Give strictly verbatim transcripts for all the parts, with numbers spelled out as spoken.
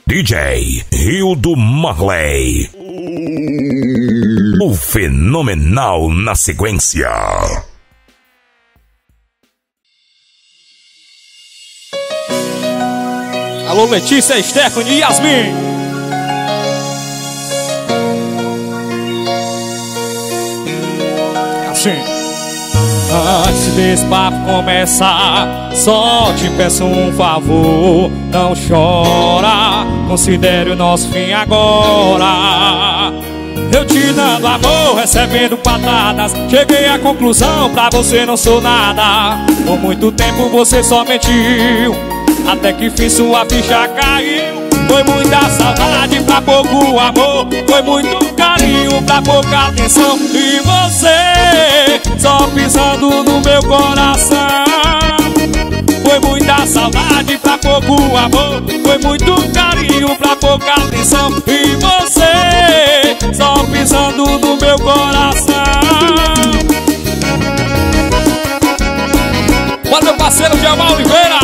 D J Rio do Marley. O fenomenal na sequência. Alô, Letícia, Stephanie e Yasmin. Assim. Antes desse papo começar, só te peço um favor. Não chora, considere o nosso fim agora. Eu te dando amor, recebendo patadas. Cheguei à conclusão, pra você não sou nada. Por muito tempo você só mentiu, até que fim sua ficha caiu. Foi muita saudade pra pouco amor, foi muito carinho pra pouca atenção. E você só pisando no meu coração. Foi muita saudade pra pouco amor, foi muito carinho pra pouca atenção. E você só pisando no meu coração. Bora, meu parceiro Gelmar Oliveira.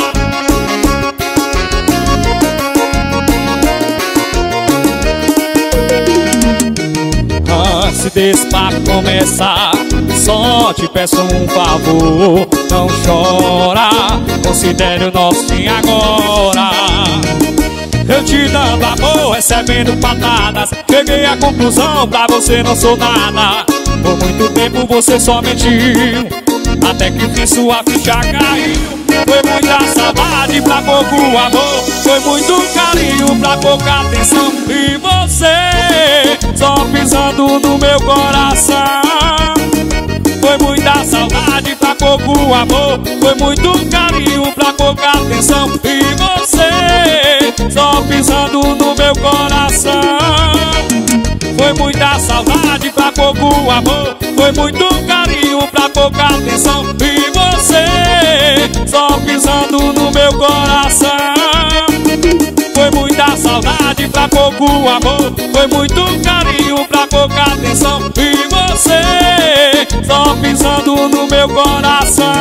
Antes desse papo começar, só te peço um favor. Não chora, considere o nosso fim agora. Eu te dando amor, recebendo patadas. Cheguei à conclusão, pra você não sou nada. Por muito tempo você só mentiu, até que fim sua ficha caiu. Foi muita saudade pra pouco amor, foi muito carinho pra pouca atenção. E você só pisando no meu coração. Foi muita saudade pra pouco amor, foi muito carinho pra pouca atenção. E você só pisando no meu coração. Foi muita saudade pra pouco amor, foi muito carinho pra pouca atenção. E você só pisando no meu coração. Foi muita saudade pra pouco amor, foi muito carinho pra pouca atenção. E você só pisando no meu coração.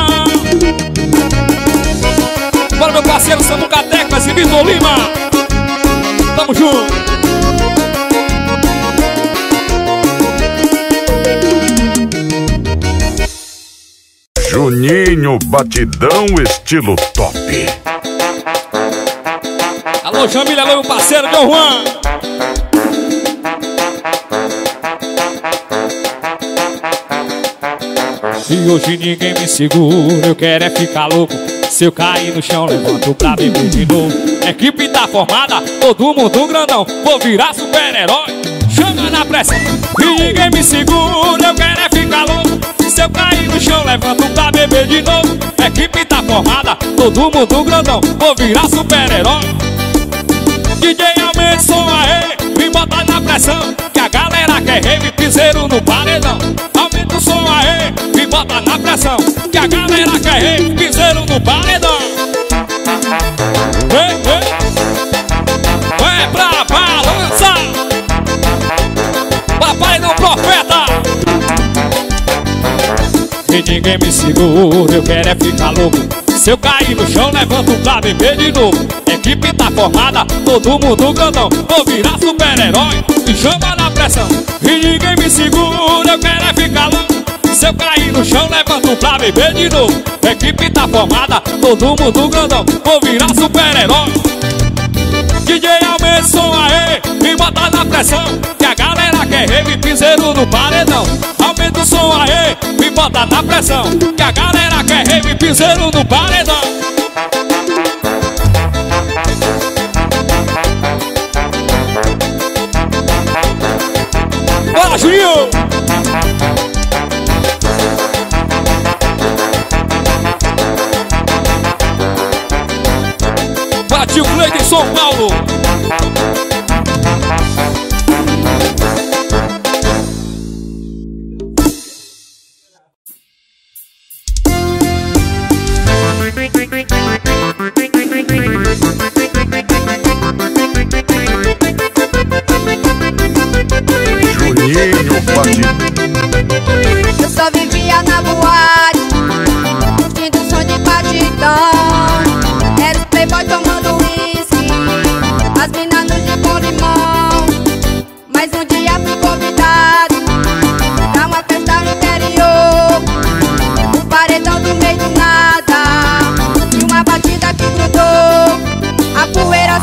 Bora, meu parceiro Samuca Teclas e Vitor Lima. Tamo junto. Juninho Batidão estilo top. Alô, Jamília, alô, meu parceiro Dom Juan. E hoje ninguém me segura, eu quero é ficar louco. Se eu cair no chão, levanto pra beber de novo. Equipe tá formada, todo mundo grandão. Vou virar super-herói, chama na pressão. E ninguém me segura, eu quero é ficar louco. Se eu cair no chão, levanto pra beber de novo. Equipe tá formada, todo mundo grandão. Vou virar super-herói. D J aumenta o som aí, me bota na pressão. Que a galera quer rave, piseiro no paredão. Aumenta o som aí, me bota na pressão. Que a galera quer rave, piseiro no paredão. Ei, ei. É pra balança, papai não profeta. E ninguém me segura, eu quero é ficar louco. Se eu cair no chão, levanto pra beber de novo. Equipe tá formada, todo mundo grandão. Vou virar super-herói, me chama na pressão. E ninguém me segura, eu quero é ficar louco. Se eu cair no chão, levanto pra beber de novo. Equipe tá formada, todo mundo grandão. Vou virar super-herói. D J aumenta o som aí, me bota na pressão. Que a galera quer rave, piseiro no paredão. Aumenta o som aí, me bota na pressão. Que a galera quer rave, piseiro no paredão. Bora, Juninho! Bora, tio Cleide em São Paulo! Juninho Batidão. Eu só vivia na boate, curtindo o som de batidão. Era os playboy tomando uísque, as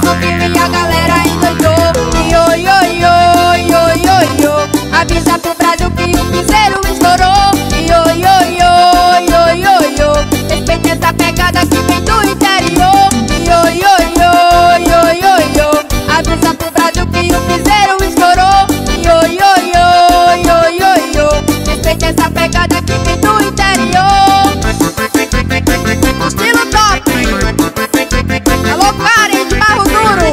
subiu e a galera endoidou. Iô, iô, iô, iô, iô, iô. Avisa pro Brasil que o piseiro estourou. Iô, iô, iô, iô, iô, iô. Respeita essa pegada que vem do interior. Iô, iô, iô, iô, iô, iô. Avisa pro Brasil que o piseiro estourou. Iô, iô, iô, iô, iô, iô. Respeita essa pegada que vem do interior. Estilo top. Alô, Karen de Barro Duro.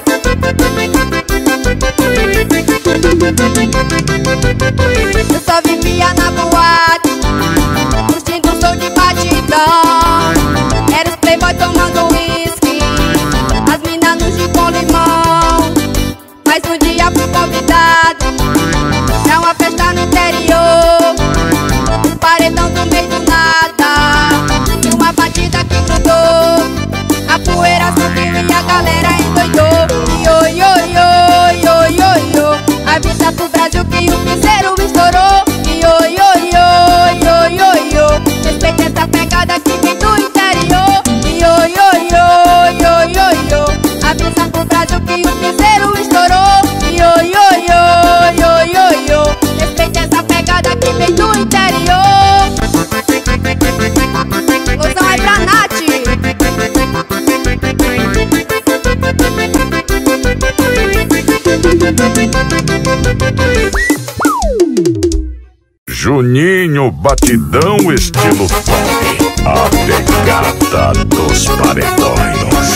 Eu só vivia na boate, curtindo o som de batidão. Era os playboy tomando whisky, as minas no gin com limão. Mas um dia fui convidado pra uma festa no interior. Um paredão do meio do nada e uma batida que grudou. A poeira subiu e a galera endoidou. Iô, iô, iô, iô, iô, iô. Avisa pro Brasil que o piseiro estourou. Iô, iô, iô, iô, iô, iô. Respeita essa pegada que vem do interior. Iô, iô, iô, iô, iô, iô. Avisa pro Brasil que o piseiro estourou. Iô, iô, iô, iô, iô, iô. Respeita essa pegada que vem do interior. Ilusão é pra Nath. Juninho Batidão estilo top. A pegada dos paredões.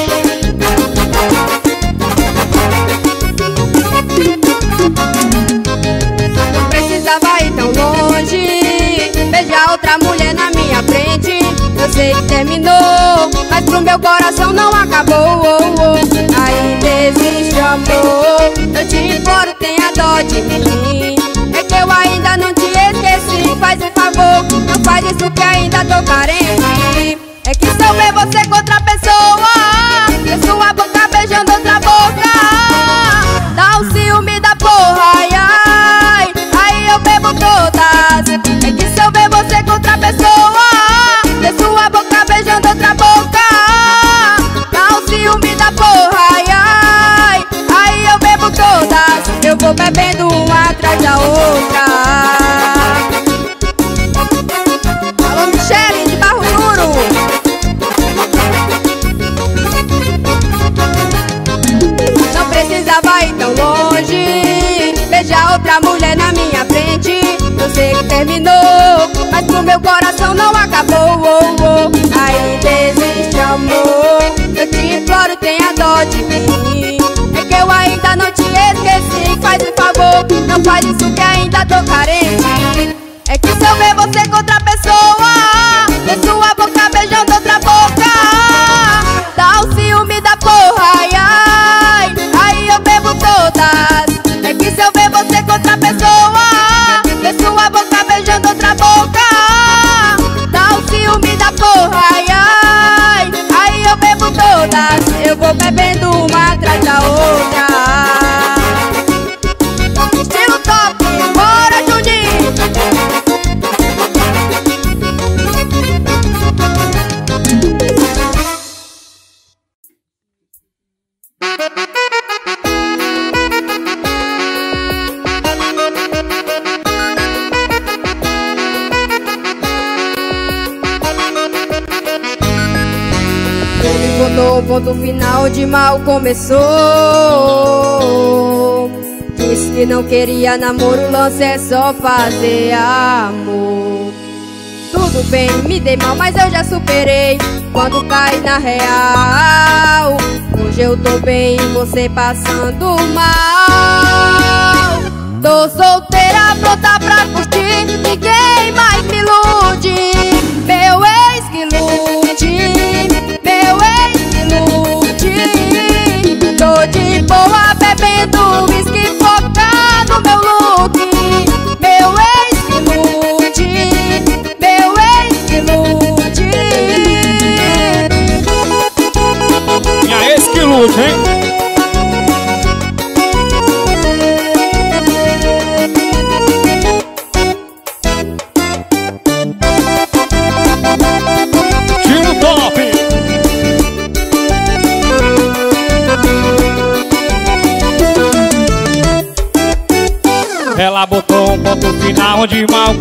Não precisava ir tão longe, beijar outra mulher na minha frente. Eu sei que terminou, mas pro meu coração não acabou. Oh, oh. Ainda existe amor, eu te imploro, tenha dó de mim. É que eu ainda não te esqueci. Faz um favor, não faz isso que ainda tô carente. É que se eu ver você com outra pessoa, ver sua boca beijando outra boca, dá um ciúme da porra, ai, ai. Aí eu bebo todas. É que se eu ver você com outra pessoa, ver sua boca beijando outra boca, dá um ciúme da porra, ai, ai. Aí eu bebo todas. Eu vou bebendo uma atrás da outra. Alô, Michele de Barro Duro. Não precisava ir tão longe, beijar outra mulher na minha frente. Eu sei que terminou, mas pro meu coração não acabou. Oh, oh. Ainda existe amor, eu te imploro, tenha dó de mim. É que eu ainda não te esqueci. Faz um favor, não faz isso que ainda tô carente. É que se eu ver você com outra pessoa, ver sua boca beijando outra boca, dá um ciúme da porra, ai, ai. Aí eu bebo todas. É que se eu ver você com outra pessoa, ver sua boca beijando outra boca, dá um ciúme da porra, ai, ai. Aí eu bebo todas. Eu vou bebendo uma atrás da outra. Estilo top, bora Juninho. Ele botou o ponto final de mal começou. Disse que não queria namoro, o lance é só fazer amor. Tudo bem, me dei mal, mas eu já superei quando caí na real. Hoje eu tô bem e você passando mal. Tô solteira, pronta pra curtir, ninguém mais me ilude. Meu ex que lute, meu ex que lute. Tô de boa bebendo whisky, foca no meu look. Meu ex que lute, meu ex que lute. Minha ex que lute, hein? Tiro top! ela botou um ponto final onde mal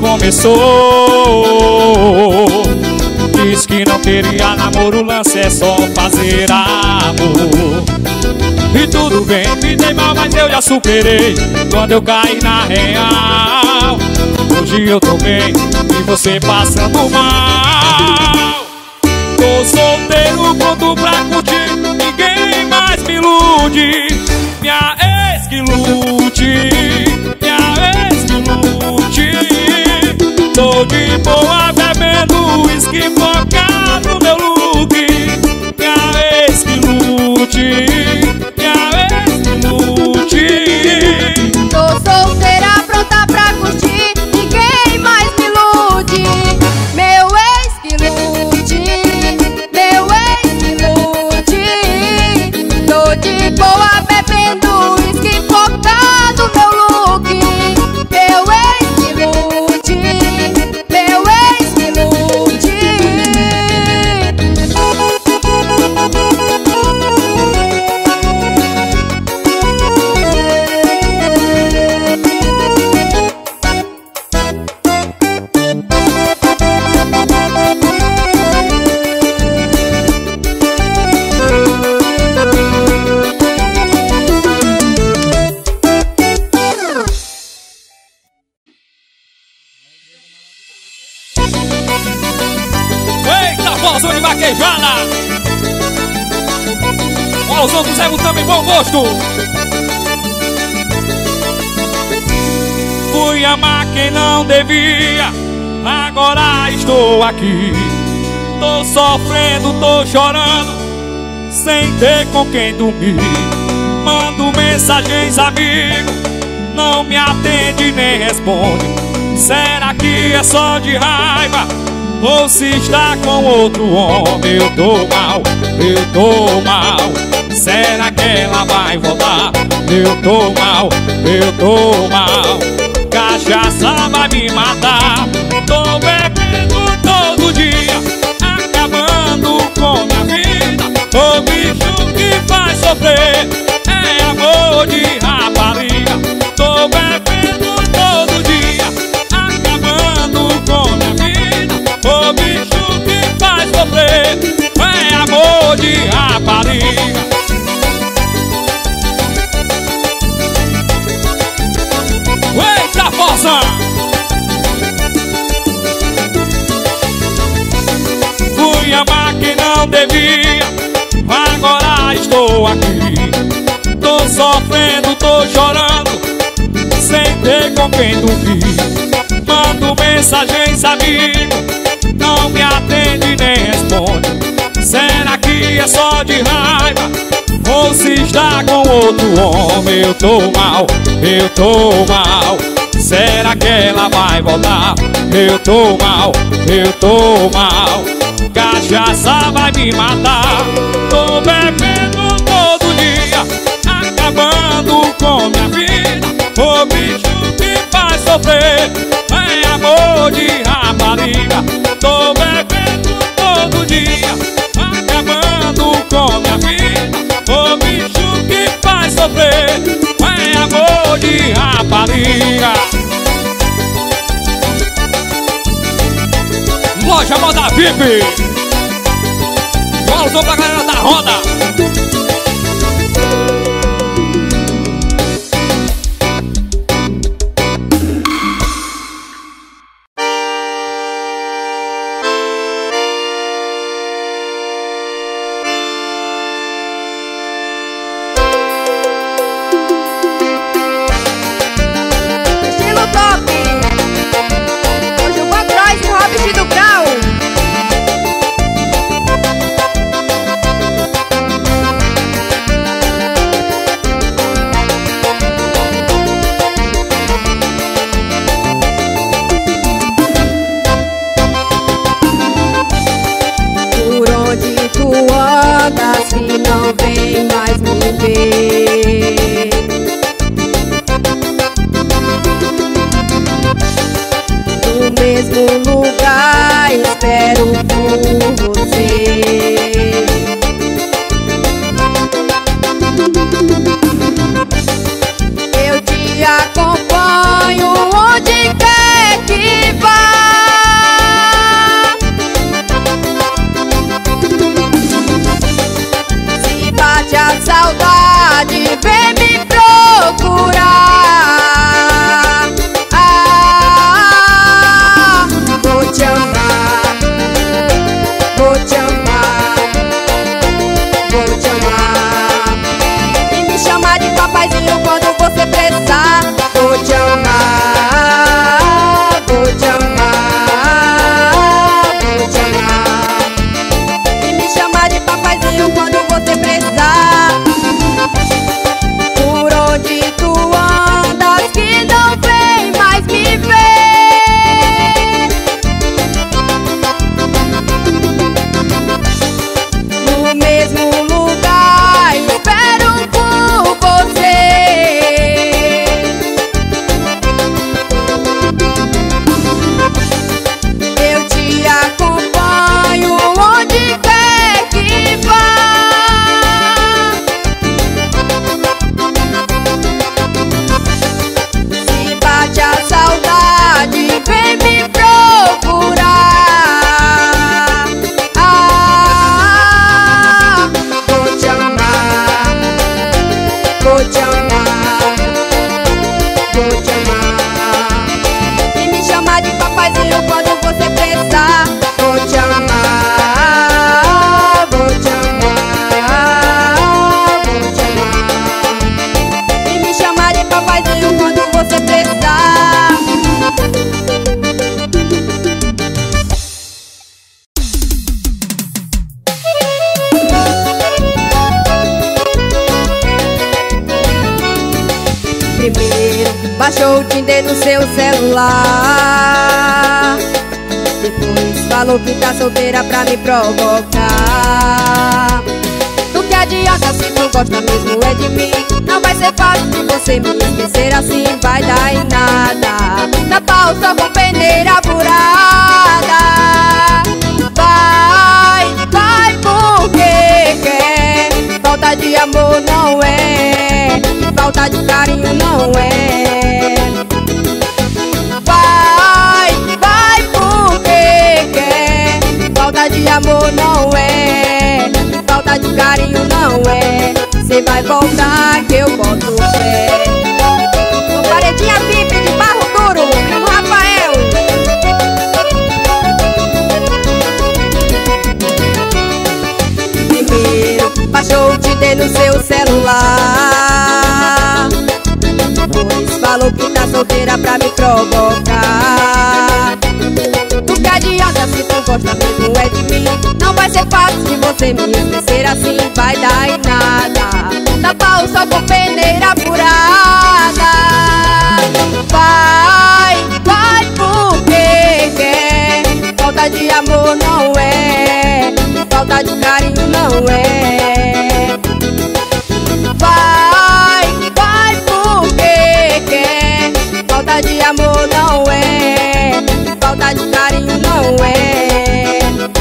começou. Diz que não queria namoro, o lance é só fazer amor. E tudo bem, me dei mal, mas eu já superei quando eu caí na real. Hoje eu tô bem e você passando mal. Tô solteiro, pronto pra curtir, ninguém mais me ilude. Minha ex que lute, minha ex que lute. Tô de boa bebendo uísque, focado no meu look. Minha ex que lute, minha ex que lute. Tô solteira, pronta pra curtir, ninguém mais me ilude. Meu ex que lute, meu ex que lute. Tô de boa bebendo uísque, focado no meu look. Meu ex que lute, meu ex que lute. Eita, bolsão de vaquejada! Bolsão do Zé também bom gosto. Fui amar quem não devia, agora estou aqui. Tô sofrendo, tô chorando, sem ter com quem dormir. Mando mensagens, amigo, não me atende nem responde. Será que é só de raiva? Ou se está com outro homem? Eu tô mal, eu tô mal. Será que ela vai voltar? Eu tô mal, eu tô mal. Cachaça vai me matar. Tô bebendo todo dia, acabando com minha vida. O bicho que faz sofrer é amor de rapariga. Tô bebendo todo dia, acabando com minha vida. O bicho que faz sofrer é amor de rapariga. Eita, força! Fui amar quem não devia, agora estou aqui. Tô sofrendo, tô chorando, sem ter com quem dormir. Mando mensagens, amigo, não me atende nem responde. Será que é só de raiva? Ou se está com outro homem? Eu tô mal, eu tô mal. Será que ela vai voltar? Eu tô mal, eu tô mal. Cachaça vai me matar. Tô bebendo todo dia, acabando com minha vida. O bicho que faz sofrer é amor de rapariga. Tô bebendo todo dia, acabando com minha vida. O bicho que faz sofrer é amor de rapariga. Loja Moda V I P, bolsão pra galera da roda. Estilo top. estressar. Vou te amar, vou te amar, vou te amar. E me chamar de papaizinho quando você precisar. Por onde tu andas que não vem mais me ver. No mesmo lugar espero por você. Eu te acompanho onde quer que vá. Se bate a saudade, vem me procurar. Ah, vou te amar, vou te amar, vou te amar. E me chamar de papaizinho quando você precisar. Vou te amar, vou te amar, vou te amar. E me chamar de papaizinho quando você precisar. Primeiro baixou o Tinder no seu celular, depois falou que tá solteira pra me provocar. Do que adianta se tu gosta mesmo é de mim? Não vai ser fácil de você me esquecer assim, vai dar em nada. Na pau só com peneira furada. Vai, vai porque quer. Falta de amor não é, falta de carinho não é. Vai, vai porque quer. Falta de amor não é, falta de carinho não é. Cê vai voltar que eu boto fé. Com paredinha V I P de barro duro, primo Rafael. Primeiro baixou o Tinder no seu celular, depois falou que tá solteira pra me provocar. Do que adianta se tu gosta mesmo é de mim? Não vai ser fácil de você me esquecer assim, vai dar em nada. Dá pau só com peneira furada. Vai, vai porque quer. Falta de amor não é, falta de carinho não é. Vai, vai porque quer. Falta de amor não é, falta de carinho não é.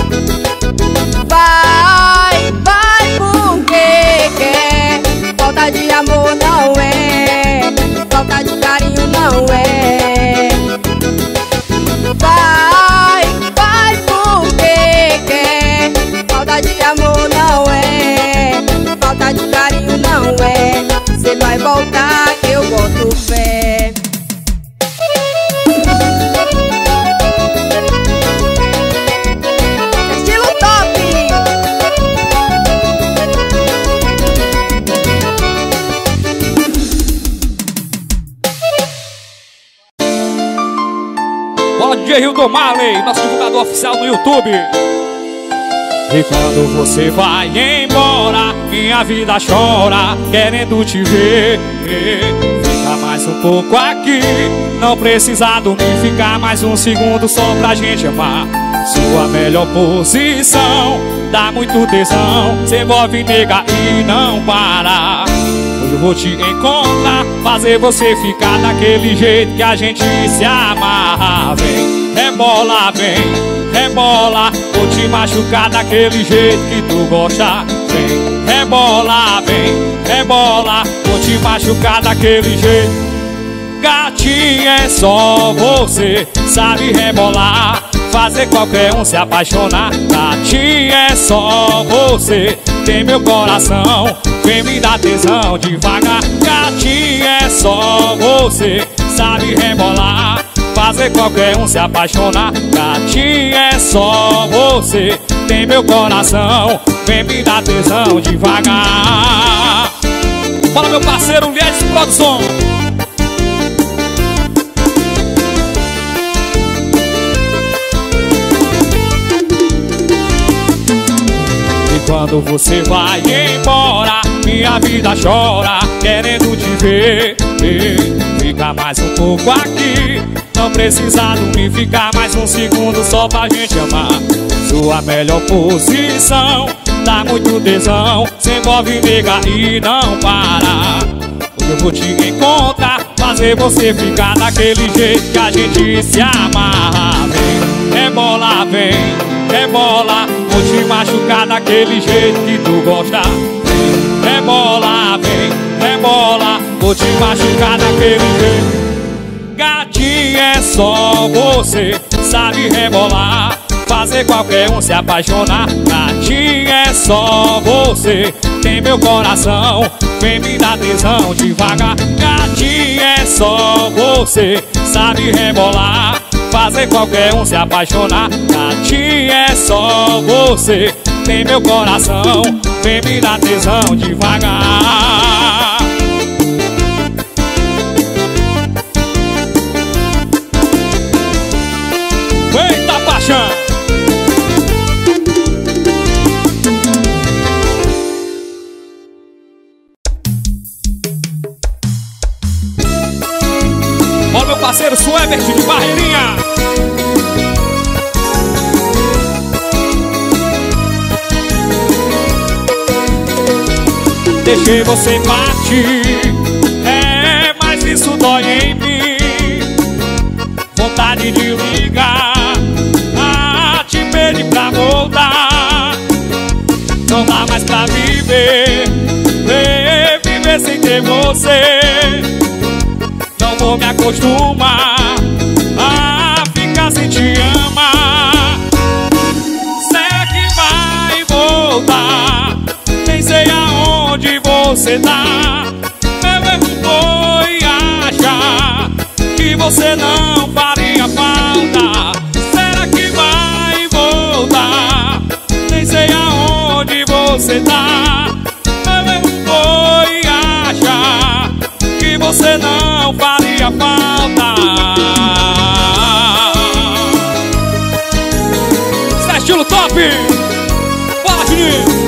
Vai, vai porque quer. Falta de amor não é, falta de carinho não é. Vai, vai porque quer. Falta de amor não é, falta de carinho não é. Cê vai voltar que eu boto fé. Estilo top. Bola D J Hilton Marley, nosso divulgador oficial no YouTube. E quando você vai embora, minha vida chora, querendo te ver. Fica mais um pouco aqui, não precisa dormir, ficar mais um segundo só pra gente amar. Sua melhor posição, dá muito tesão, se envolve, nega, e não para. Hoje eu vou te encontrar, fazer você ficar daquele jeito que a gente se amarra. Vem, rebola, vem, rebola, vou te machucar daquele jeito que tu gosta. Vem, rebola, vem, rebola, vou te machucar daquele jeito. Gatinha, é só você, sabe rebolar, fazer qualquer um se apaixonar. Gatinha, é só você, tem meu coração, vem me dar tesão devagar. Gatinha, é só você, sabe rebolar, fazer qualquer um se apaixonar. Gatinha, é só você, tem meu coração, vem me dar tesão devagar. Fala, meu parceiro Liedes Produção. quando você vai embora, minha vida chora, querendo te ver. Fica mais um pouco aqui, não precisa dormir, ficar mais um segundo só pra gente amar. Sua melhor posição, dá muito tesão, se envolve, nega, e não para. Hoje eu vou te encontrar, fazer você ficar daquele jeito que a gente se amarra. Vem, rebola, vem, rebola, vou te machucar daquele jeito que tu gosta. Vem, rebola, vem, rebola, vou te machucar daquele jeito. Gatinha, é só você, sabe rebolar, fazer qualquer um se apaixonar. Gatinha, é só você, tem meu coração, vem me dar tesão devagar. Gatinha, é só você, sabe rebolar, fazer qualquer um se apaixonar. Gatinha, é só você, tem meu coração, vem me dar tesão devagar. Eita paixão! Olha meu parceiro Suebert de Barreirinha. Deixei você partir, é, mas isso dói em mim. Vontade de ligar, ah, te pedi pra voltar. Não dá mais pra viver, viver sem ter você. Não vou me acostumar a ficar sem te amar. Será que vai voltar? Nem sei aonde você tá. Meu erro foi achar que você não faria falta. Será que vai voltar? Nem sei aonde você tá. Meu erro foi achar que você não faria falta. Isso é estilo top! Fala, Juninho!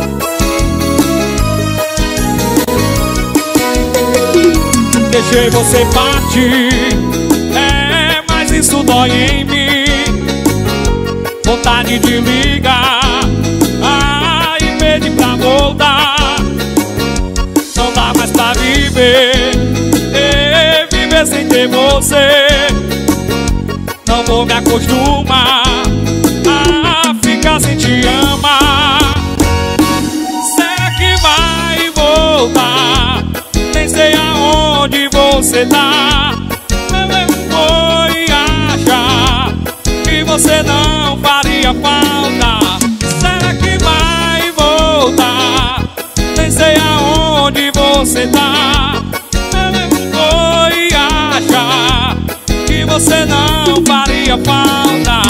Deixei você partir, é, mas isso dói em mim. Vontade de ligar, ah, e pedir pra voltar. Não dá mais pra viver, é, viver sem ter você. Não vou me acostumar a ficar sem te amar. Será que vai voltar? Nem sei aonde você tá. Meu erro foi achar que você não faria falta. Será que vai voltar? Nem sei aonde você tá. Meu erro foi achar que você não faria falta.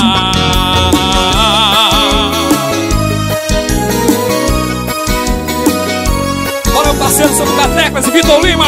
Olha o parceiro sobre Catecas e Vitor Lima.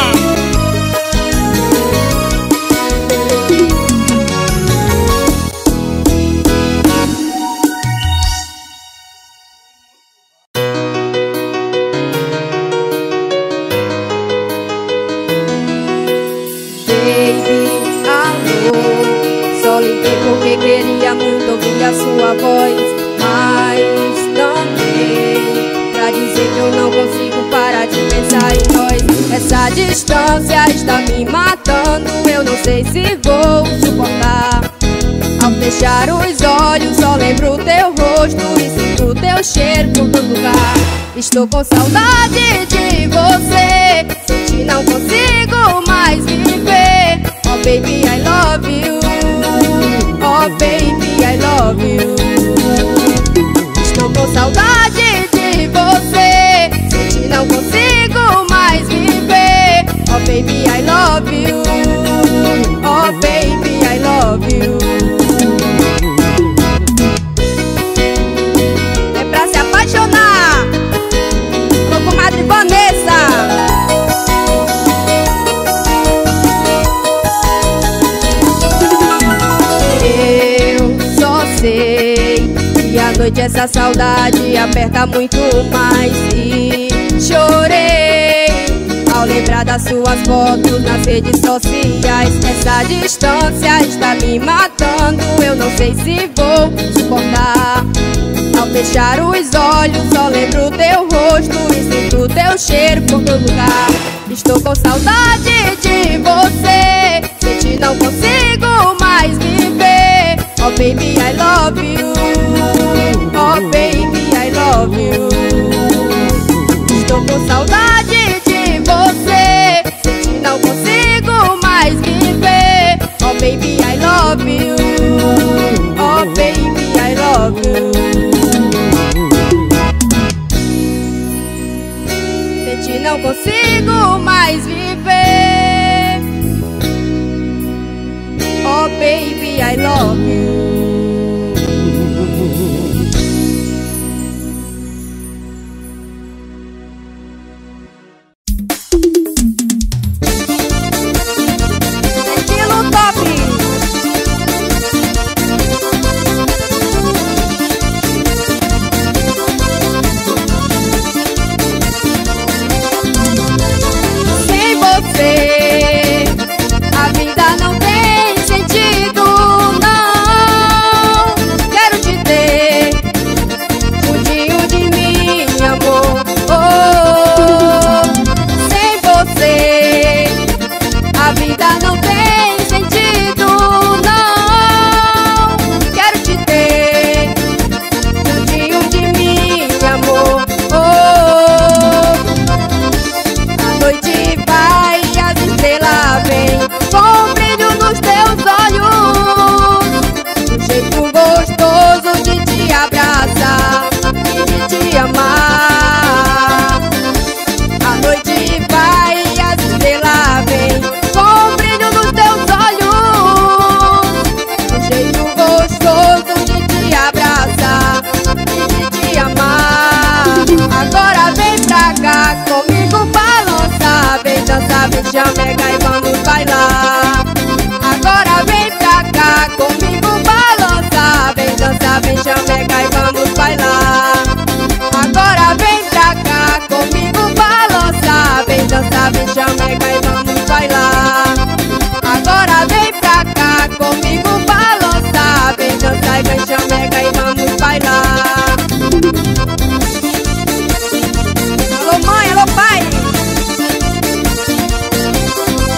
Queria muito ouvir a sua voz, mas também pra dizer que eu não consigo parar de pensar em nós. Essa distância está me matando, eu não sei se vou suportar. Ao fechar os olhos só lembro teu rosto e sinto teu cheiro por todo lugar. Estou com saudade de você, sem ti não consigo mais viver. Oh baby, I love you. Oh baby, I love you. Estou com saudade de você, sem ti não consigo mais viver. Oh baby, I love you. Oh baby, I love you. É pra se apaixonar. Tô com Madre Vanessa. noite essa saudade aperta muito mais. E chorei ao lembrar das suas fotos nas redes sociais. Essa distância está me matando, eu não sei se vou suportar. Ao fechar os olhos só lembro teu rosto e sinto teu cheiro por todo lugar. Estou com saudade de você, sem ti não consigo mais viver. Oh baby, I love you. Oh baby, I love you. Estou com saudade de você, sem ti não consigo mais viver. Oh baby, I love you. Oh baby, I love you. Sem ti não consigo mais viver. Oh baby, I love you. A vida não tem sentido, não. Quero te ter juntinho de mim, amor. Oh, sem você a vida não tem sentido, não. Quero te ter juntinho de mim, amor. Oh, a noite vai e as estrelas vêm com o brilho nos teus olhos, um jeito gostoso de te abraçar e de te amar. A noite vai e as estrelas vêm com o brilho nos teus olhos, um jeito gostoso de te abraçar e de te amar. Agora vem pra cá comigo balançar, vem dançar, vem chamegar e vamos bailar. Agora vem pra cá comigo balançar, vem dançar, vem chamegar e vamos bailar. Agora vem pra cá comigo balançar, vem dançar, vem chamegar e vamos bailar. Agora vem pra cá comigo balançar, vem dançar, vem chamegar e vamos bailar. Alô mãe, alô pai.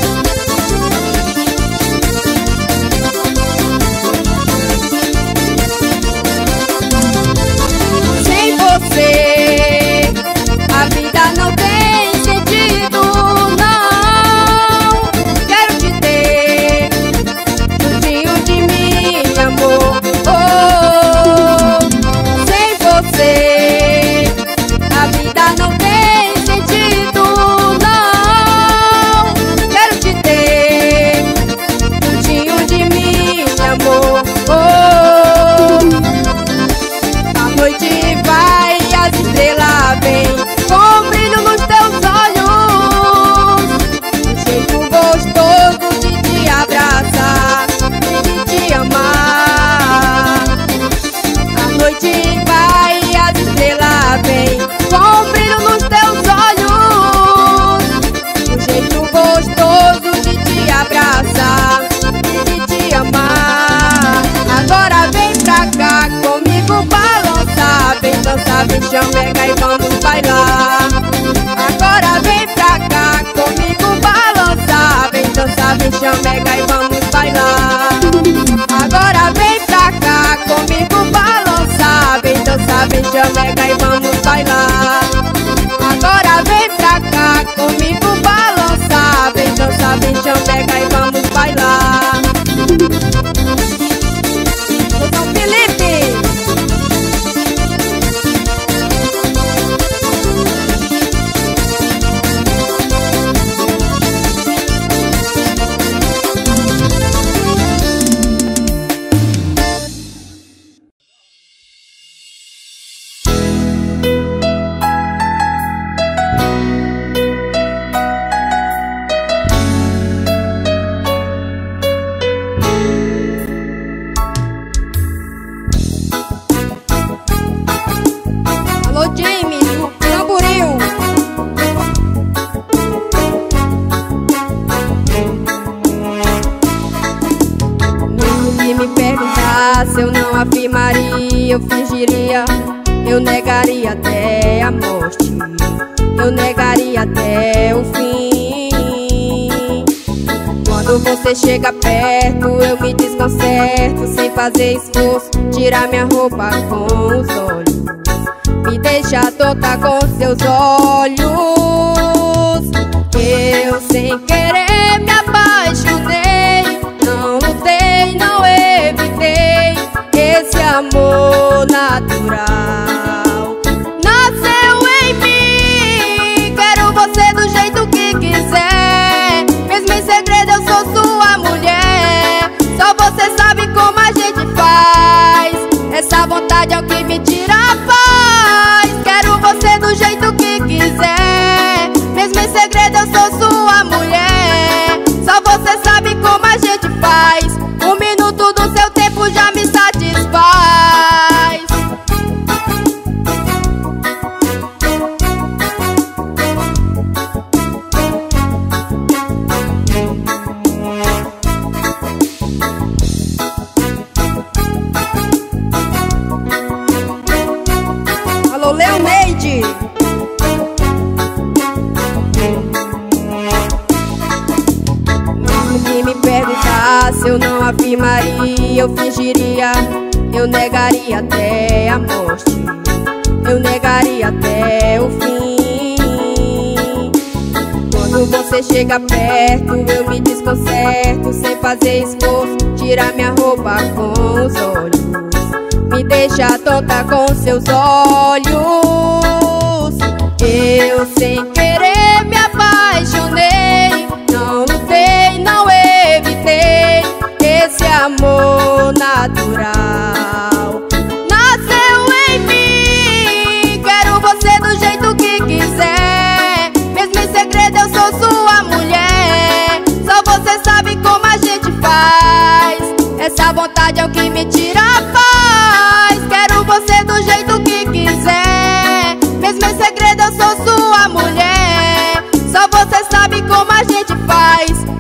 eu fingiria, eu negaria até a morte, eu negaria até o fim. Quando você chega perto, eu me desconcerto, sem fazer esforço, tirar minha roupa com os olhos, me deixa tonta com seus olhos. Eu sem querer me apaixonei, não lutei, não evitei esse amor natural. Nasceu em mim, quero você do jeito que quiser, mesmo em segredo eu sou sua mulher. Só você sabe como a gente faz, essa vontade é o que me tira a paz. Quero você do jeito que quiser, mesmo em segredo eu sou sua mulher. Só você sabe como a gente faz, um minuto do seu tempo já me satisfaz. Alô, Leoneide. Se me perguntasse, eu não afirmaria, eu fingiria, eu negaria até a morte, eu negaria até o fim. Quando você chega perto, eu me desconcerto, sem fazer esforço, tirar minha roupa com os olhos, me deixa tonta com seus olhos. Eu sem querer me apaixonei, não lutei, não evitei esse amor natural. Nasceu em mim, quero você do jeito que quiser, mesmo em segredo eu sou sua mulher. Só você sabe como a gente faz, essa vontade é o que me tira a paz. Quero você do jeito que quiser, mesmo em segredo eu sou sua mulher. Só você sabe como a gente faz,